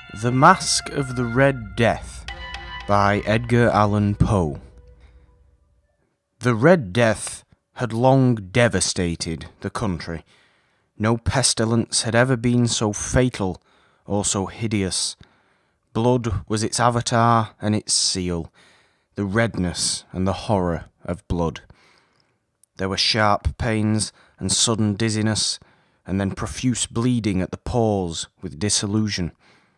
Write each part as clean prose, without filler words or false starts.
The Masque of the Red Death by Edgar Allan Poe. The Red Death had long devastated the country. No pestilence had ever been so fatal or so hideous. Blood was its avatar and its seal, the redness and the horror of blood. There were sharp pains and sudden dizziness, and then profuse bleeding at the pores with dissolution.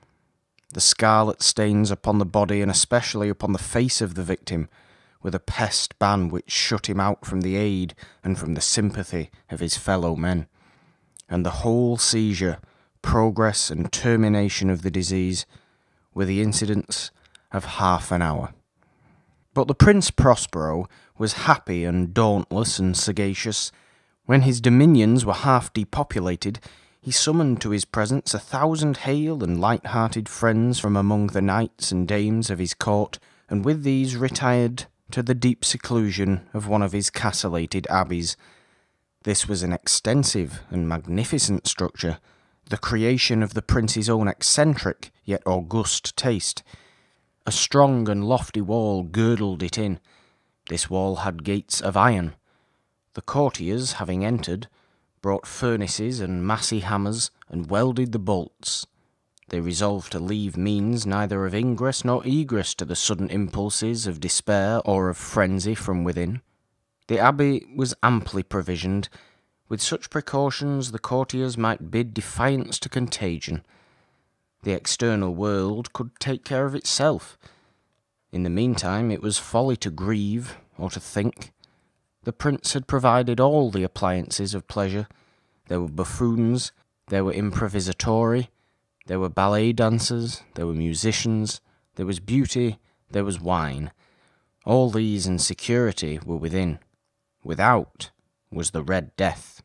The scarlet stains upon the body, and especially upon the face of the victim, were the pest ban which shut him out from the aid and from the sympathy of his fellow men. And the whole seizure, progress and termination of the disease were the incidents of half an hour. But the Prince Prospero was happy and dauntless and sagacious. When his dominions were half depopulated, he summoned to his presence 1,000 hale and light-hearted friends from among the knights and dames of his court, and with these retired to the deep seclusion of one of his castellated abbeys. This was an extensive and magnificent structure, the creation of the prince's own eccentric yet august taste. A strong and lofty wall girdled it in. This wall had gates of iron. The courtiers, having entered, brought furnaces and massy hammers, and welded the bolts. They resolved to leave means neither of ingress nor egress to the sudden impulses of despair or of frenzy from within. The abbey was amply provisioned. With such precautions the courtiers might bid defiance to contagion. The external world could take care of itself. In the meantime it was folly to grieve or to think. The prince had provided all the appliances of pleasure. There were buffoons, there were improvisatori, there were ballet dancers, there were musicians, there was beauty, there was wine. All these and security were within. Without was the Red Death.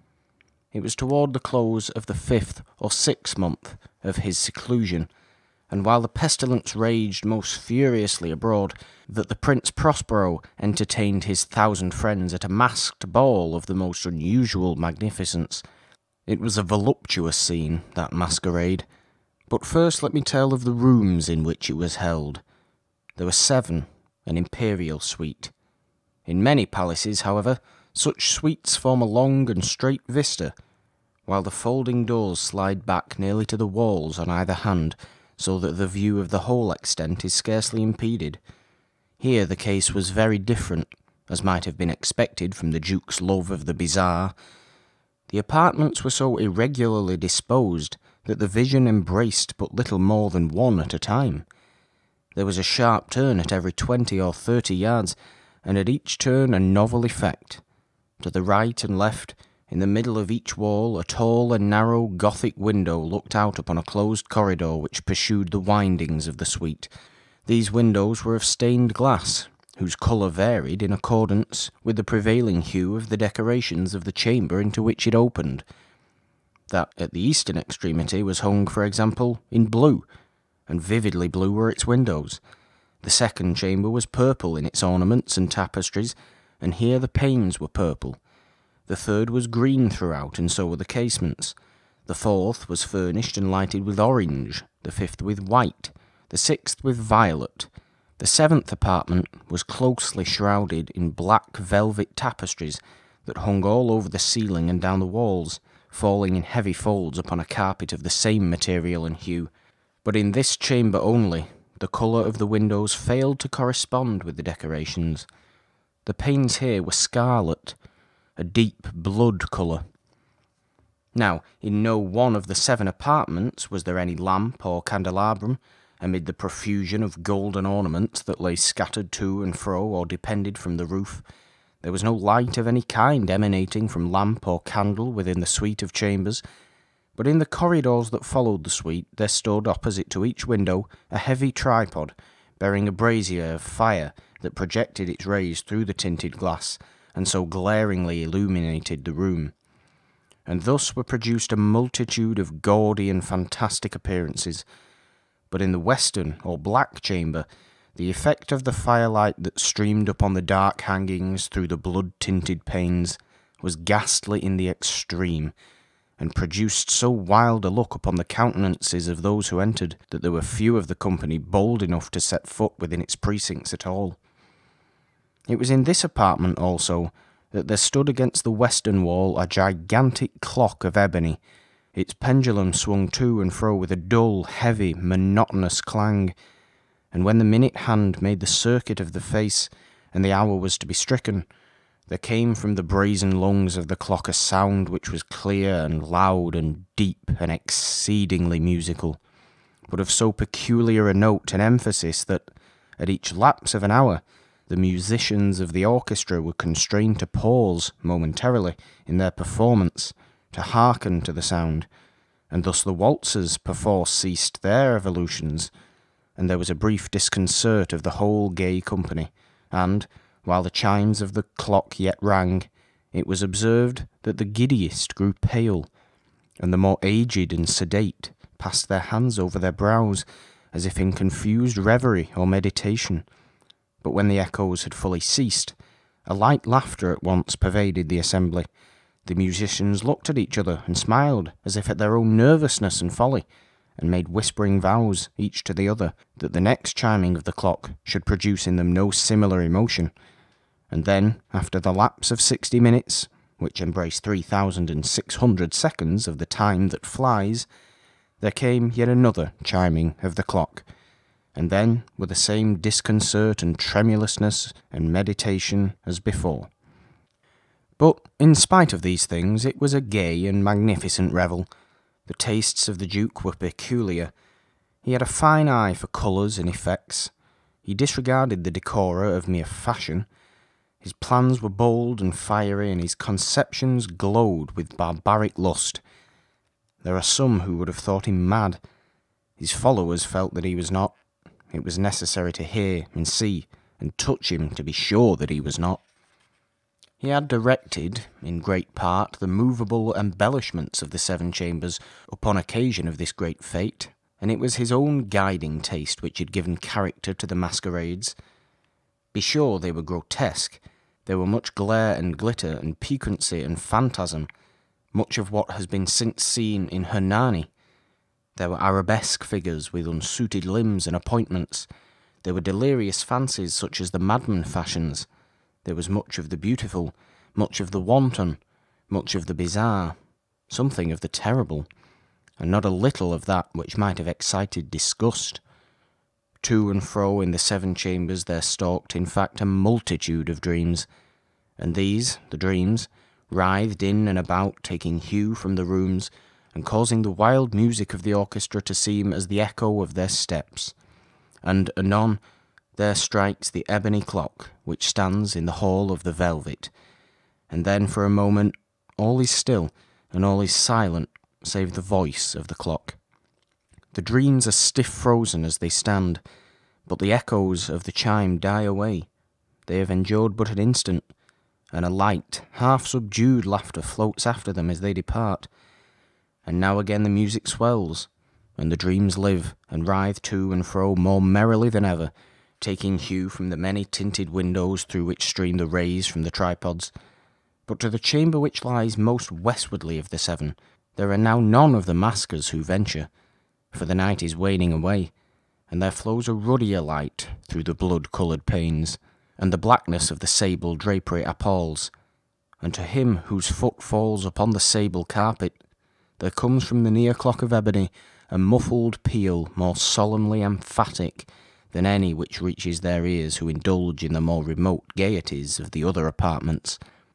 It was toward the close of the 5th or 6th month of his seclusion, and while the pestilence raged most furiously abroad, that the Prince Prospero entertained his 1,000 friends at a masked ball of the most unusual magnificence. It was a voluptuous scene, that masquerade. But first let me tell of the rooms in which it was held. There were 7, an imperial suite. In many palaces, however, such suites form a long and straight vista, while the folding doors slide back nearly to the walls on either hand, so that the view of the whole extent is scarcely impeded. Here the case was very different, as might have been expected from the Duke's love of the bizarre. The apartments were so irregularly disposed that the vision embraced but little more than one at a time. There was a sharp turn at every 20 or 30 yards, and at each turn a novel effect. To the right and left, in the middle of each wall, a tall and narrow Gothic window looked out upon a closed corridor which pursued the windings of the suite. These windows were of stained glass, whose colour varied in accordance with the prevailing hue of the decorations of the chamber into which it opened. That at the eastern extremity was hung, for example, in blue, and vividly blue were its windows. The second chamber was purple in its ornaments and tapestries, and here the panes were purple. The third was green throughout, and so were the casements. The fourth was furnished and lighted with orange, the fifth with white, the sixth with violet. The 7th apartment was closely shrouded in black velvet tapestries that hung all over the ceiling and down the walls, falling in heavy folds upon a carpet of the same material and hue. But in this chamber only, the colour of the windows failed to correspond with the decorations. The panes here were scarlet, a deep blood colour. Now, in no one of the 7 apartments was there any lamp or candelabrum, amid the profusion of golden ornaments that lay scattered to and fro or depended from the roof. There was no light of any kind emanating from lamp or candle within the suite of chambers, but in the corridors that followed the suite there stood opposite to each window a heavy tripod, bearing a brazier of fire that projected its rays through the tinted glass, and so glaringly illuminated the room. And thus were produced a multitude of gaudy and fantastic appearances. But in the western or black chamber, the effect of the firelight that streamed upon the dark hangings through the blood-tinted panes was ghastly in the extreme, and produced so wild a look upon the countenances of those who entered, that there were few of the company bold enough to set foot within its precincts at all. It was in this apartment also that there stood against the western wall a gigantic clock of ebony. Its pendulum swung to and fro with a dull, heavy, monotonous clang, and when the minute hand made the circuit of the face and the hour was to be stricken, there came from the brazen lungs of the clock a sound which was clear and loud and deep and exceedingly musical, but of so peculiar a note and emphasis that, at each lapse of an hour, the musicians of the orchestra were constrained to pause momentarily in their performance to hearken to the sound, and thus the waltzers perforce ceased their evolutions, and there was a brief disconcert of the whole gay company, and, while the chimes of the clock yet rang, it was observed that the giddiest grew pale, and the more aged and sedate passed their hands over their brows, as if in confused reverie or meditation. But when the echoes had fully ceased, a light laughter at once pervaded the assembly. The musicians looked at each other and smiled as if at their own nervousness and folly, and made whispering vows, each to the other, that the next chiming of the clock should produce in them no similar emotion. And then, after the lapse of 60 minutes, which embraced 3,600 seconds of the time that flies, there came yet another chiming of the clock, and then with the same disconcert and tremulousness and meditation as before. But, in spite of these things, it was a gay and magnificent revel. The tastes of the Duke were peculiar. He had a fine eye for colours and effects. He disregarded the decora of mere fashion. His plans were bold and fiery, and his conceptions glowed with barbaric lust. There are some who would have thought him mad. His followers felt that he was not. It was necessary to hear and see and touch him to be sure that he was not. He had directed, in great part, the movable embellishments of the seven chambers upon occasion of this great fete, and it was his own guiding taste which had given character to the masquerades. Be sure they were grotesque. There were much glare and glitter and piquancy and phantasm, much of what has been since seen in Hernani. There were arabesque figures with unsuited limbs and appointments. There were delirious fancies such as the madman fashions. There was much of the beautiful, much of the wanton, much of the bizarre, something of the terrible, and not a little of that which might have excited disgust. To and fro in the seven chambers there stalked, in fact, a multitude of dreams, and these, the dreams, writhed in and about, taking hue from the rooms, and causing the wild music of the orchestra to seem as the echo of their steps. And anon there strikes the ebony clock, which stands in the hall of the velvet, and then for a moment all is still, and all is silent, save the voice of the clock. The dreams are stiff frozen as they stand, but the echoes of the chime die away. They have endured but an instant, and a light, half-subdued laughter floats after them as they depart. And now again the music swells, and the dreams live, and writhe to and fro more merrily than ever, taking hue from the many tinted windows through which stream the rays from the tripods. But to the chamber which lies most westwardly of the seven, there are now none of the maskers who venture, for the night is waning away, and there flows a ruddier light through the blood-coloured panes, and the blackness of the sable drapery appalls, and to him whose foot falls upon the sable carpet, there comes from the near clock of ebony a muffled peal more solemnly emphatic than any which reaches their ears who indulge in the more remote gaieties of the other apartments.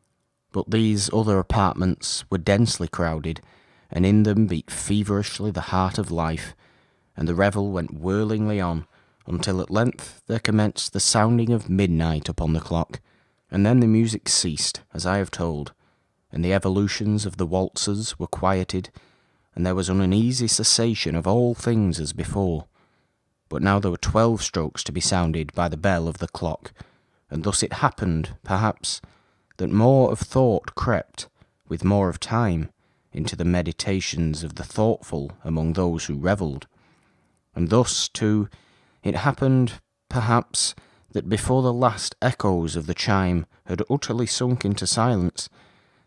But these other apartments were densely crowded, and in them beat feverishly the heart of life, and the revel went whirlingly on, until at length there commenced the sounding of midnight upon the clock, and then the music ceased, as I have told, and the evolutions of the waltzers were quieted, and there was an uneasy cessation of all things as before. But now there were 12 strokes to be sounded by the bell of the clock, and thus it happened, perhaps, that more of thought crept, with more of time, into the meditations of the thoughtful among those who revelled. And thus, too, it happened, perhaps, that before the last echoes of the chime had utterly sunk into silence,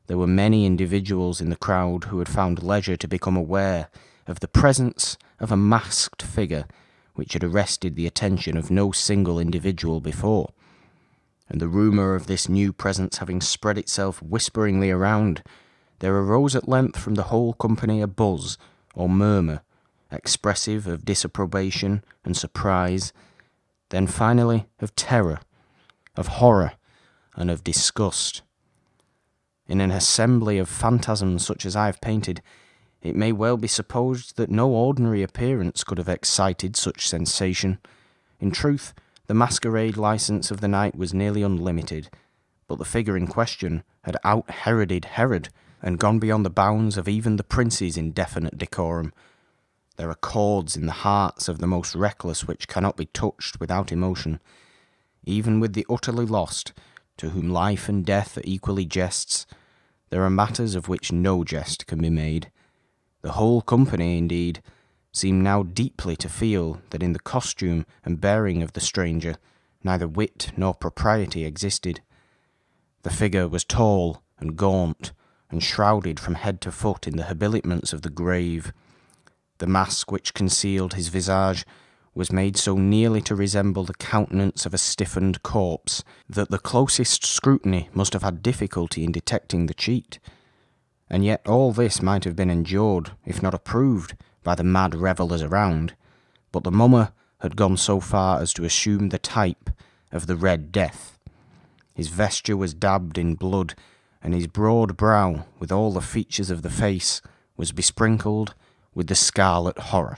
there were many individuals in the crowd who had found leisure to become aware of the presence of a masked figure which had arrested the attention of no single individual before. And the rumour of this new presence having spread itself whisperingly around, there arose at length from the whole company a buzz or murmur, expressive of disapprobation and surprise, then finally of terror, of horror, and of disgust. In an assembly of phantasms such as I have painted, it may well be supposed that no ordinary appearance could have excited such sensation. In truth, the masquerade licence of the night was nearly unlimited, but the figure in question had out-Heroded Herod, and gone beyond the bounds of even the prince's indefinite decorum. There are chords in the hearts of the most reckless which cannot be touched without emotion. Even with the utterly lost, to whom life and death are equally jests, there are matters of which no jest can be made. The whole company, indeed, seemed now deeply to feel that in the costume and bearing of the stranger neither wit nor propriety existed. The figure was tall and gaunt, and shrouded from head to foot in the habiliments of the grave. The mask which concealed his visage was made so nearly to resemble the countenance of a stiffened corpse that the closest scrutiny must have had difficulty in detecting the cheat. And yet all this might have been endured, if not approved, by the mad revellers around, but the mummer had gone so far as to assume the type of the Red Death. His vesture was dabbed in blood, and his broad brow, with all the features of the face, was besprinkled with the scarlet horror.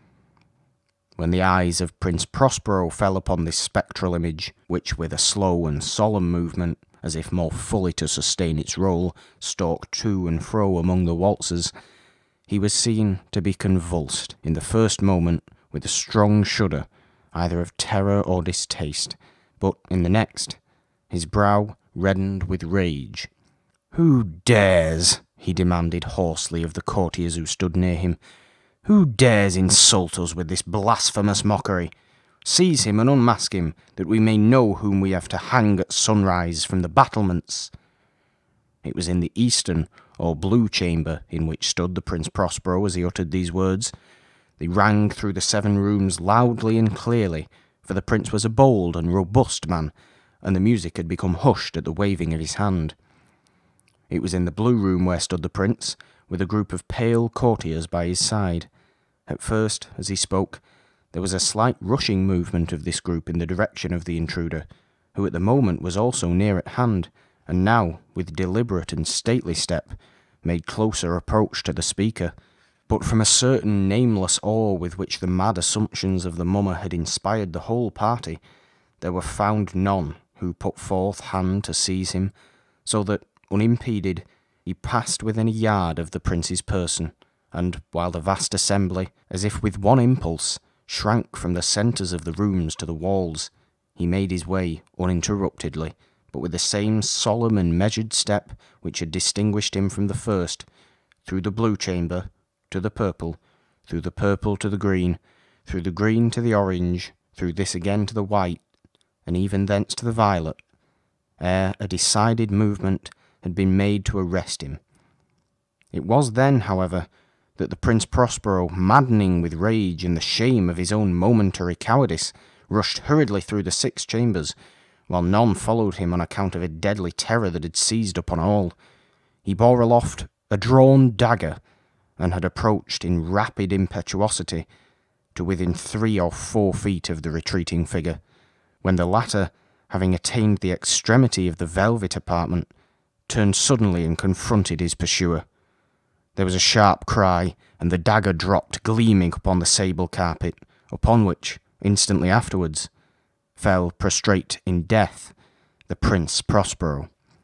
When the eyes of Prince Prospero fell upon this spectral image, which with a slow and solemn movement, as if more fully to sustain its role, stalked to and fro among the waltzers, he was seen to be convulsed in the first moment with a strong shudder, either of terror or distaste, but in the next, his brow reddened with rage. "Who dares," he demanded hoarsely of the courtiers who stood near him, "who dares insult us with this blasphemous mockery? Seize him and unmask him, that we may know whom we have to hang at sunrise from the battlements." It was in the eastern or blue chamber in which stood the Prince Prospero as he uttered these words. They rang through the 7 rooms loudly and clearly, for the prince was a bold and robust man, and the music had become hushed at the waving of his hand. It was in the blue room where stood the prince, with a group of pale courtiers by his side. At first, as he spoke, there was a slight rushing movement of this group in the direction of the intruder, who at the moment was also near at hand, and now, with deliberate and stately step, made closer approach to the speaker. But from a certain nameless awe with which the mad assumptions of the mummer had inspired the whole party, there were found none who put forth hand to seize him, so that, unimpeded, he passed within a yard of the prince's person, and, while the vast assembly, as if with one impulse, shrank from the centres of the rooms to the walls, he made his way uninterruptedly, but with the same solemn and measured step which had distinguished him from the first, through the blue chamber to the purple, through the purple to the green, through the green to the orange, through this again to the white, and even thence to the violet, ere a decided movement had been made to arrest him. It was then, however, that the Prince Prospero, maddening with rage and the shame of his own momentary cowardice, rushed hurriedly through the 6 chambers, while none followed him on account of a deadly terror that had seized upon all. He bore aloft a drawn dagger, and had approached in rapid impetuosity to within 3 or 4 feet of the retreating figure, when the latter, having attained the extremity of the velvet apartment, turned suddenly and confronted his pursuer. There was a sharp cry, and the dagger dropped gleaming upon the sable carpet, upon which, instantly afterwards, fell prostrate in death the Prince Prospero.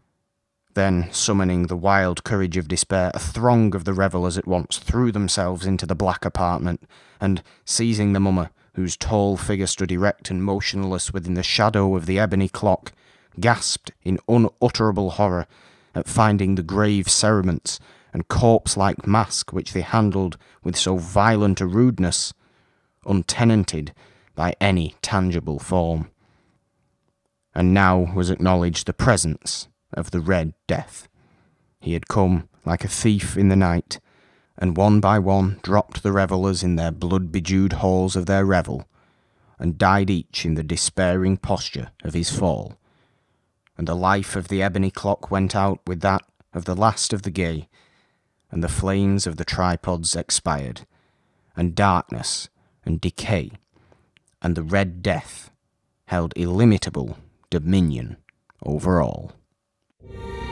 Then, summoning the wild courage of despair, a throng of the revellers at once threw themselves into the black apartment, and, seizing the mummer, whose tall figure stood erect and motionless within the shadow of the ebony clock, gasped in unutterable horror at finding the grave cerements and corpse-like mask which they handled with so violent a rudeness, untenanted by any tangible form. And now was acknowledged the presence of the Red Death. He had come like a thief in the night, and one by one dropped the revellers in their blood-bedewed halls of their revel, and died each in the despairing posture of his fall. And the life of the ebony clock went out with that of the last of the gay, and the flames of the tripods expired, and darkness and decay and the Red Death held illimitable dominion over all.